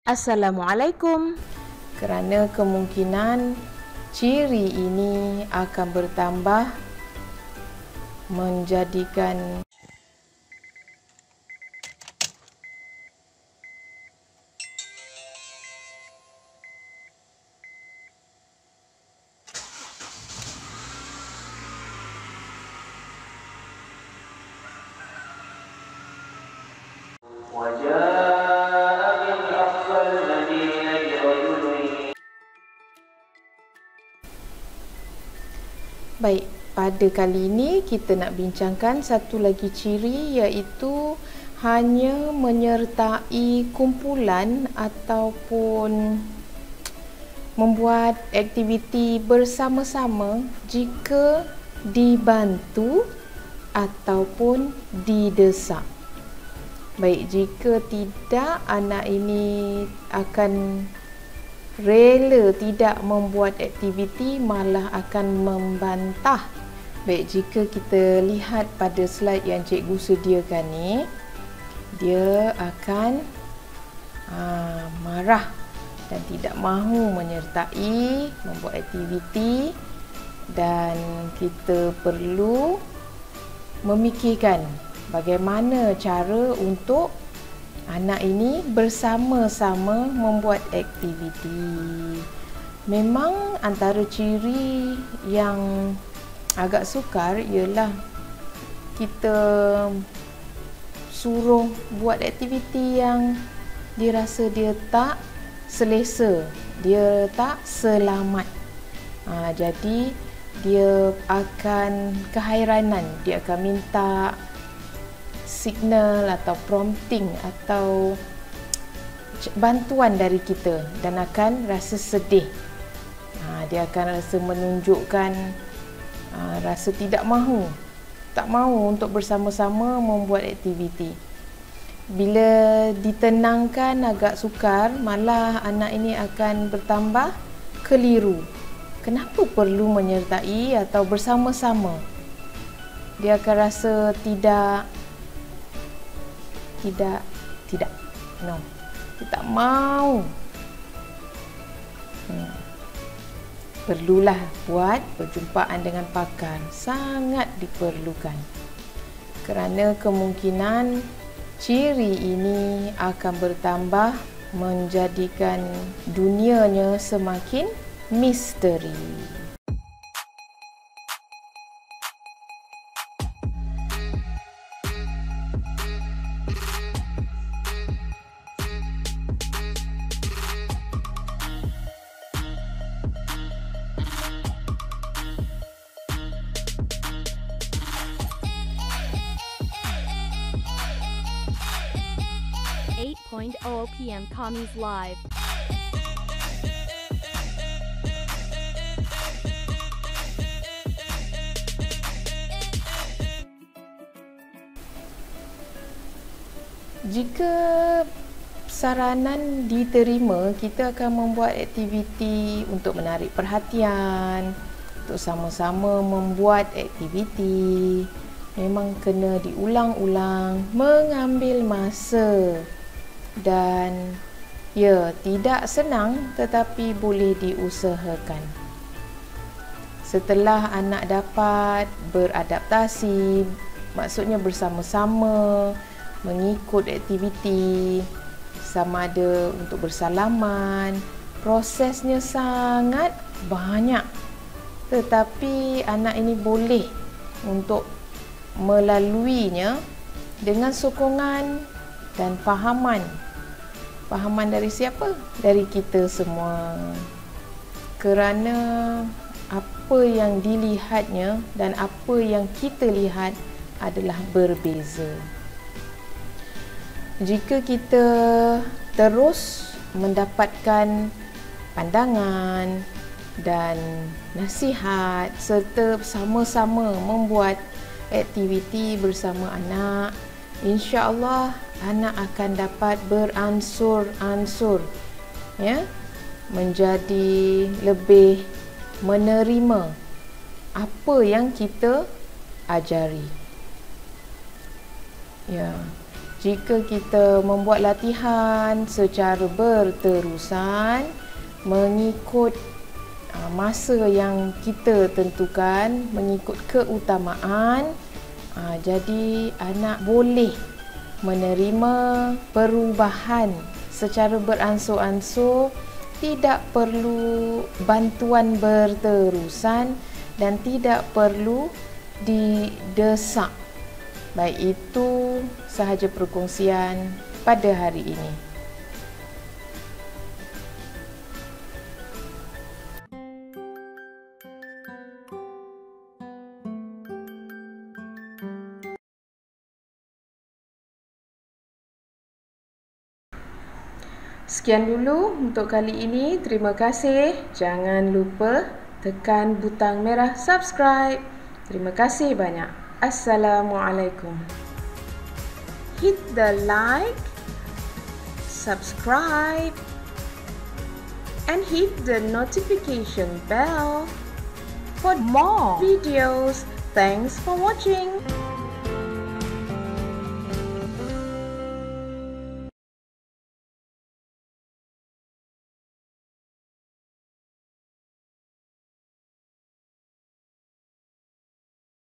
Assalamualaikum. Kerana kemungkinan ciri ini akan bertambah menjadikan Baik, pada kali ini kita nak bincangkan satu lagi ciri, iaitu hanya menyertai kumpulan ataupun membuat aktiviti bersama-sama jika dibantu ataupun didesak. Baik, jika tidak, anak ini akan rela tidak membuat aktiviti, malah akan membantah. Baik, jika kita lihat pada slide yang cikgu sediakan ni, dia akan marah dan tidak mahu menyertai membuat aktiviti, dan kita perlu memikirkan bagaimana cara untuk anak ini bersama-sama membuat aktiviti. Memang antara ciri yang agak sukar ialah kita suruh buat aktiviti yang dirasa dia tak selesa, dia tak selamat. Jadi dia akan kehairanan, dia akan minta signal atau prompting atau bantuan dari kita dan akan rasa sedih. Dia akan rasa menunjukkan rasa tak mahu untuk bersama-sama membuat aktiviti. Bila ditenangkan agak sukar, malah anak ini akan bertambah keliru. Kenapa perlu menyertai atau bersama-sama? Dia akan rasa tidak mau. Perlulah buat perjumpaan dengan pakar, sangat diperlukan. Kerana kemungkinan ciri ini akan bertambah menjadikan dunianya semakin misteri. 8:00 p.m. Commies Live. Jika saranan diterima, kita akan membuat aktiviti untuk menarik perhatian, untuk sama-sama membuat aktiviti. Memang kena diulang-ulang, mengambil masa, dan tidak senang tetapi boleh diusahakan. Setelah anak dapat beradaptasi, maksudnya bersama-sama mengikut aktiviti, sama ada untuk bersalaman, prosesnya sangat banyak, tetapi anak ini boleh untuk melaluinya dengan sokongan dan fahaman dari siapa? Dari kita semua. Kerana apa yang dilihatnya dan apa yang kita lihat adalah berbeza. Jika kita terus mendapatkan pandangan dan nasihat serta sama-sama membuat aktiviti bersama anak, insya-Allah anak akan dapat beransur-ansur menjadi lebih menerima apa yang kita ajari. Jika kita membuat latihan secara berterusan mengikut masa yang kita tentukan, mengikut keutamaan, jadi anak boleh menerima perubahan secara beransur-ansur, tidak perlu bantuan berterusan dan tidak perlu didesak. Baik, itu sahaja perkongsian pada hari ini. Sekian dulu untuk kali ini. Terima kasih. Jangan lupa tekan butang merah subscribe. Terima kasih banyak. Assalamualaikum. Hit the like, subscribe, and hit the notification bell for more videos. Thanks for watching.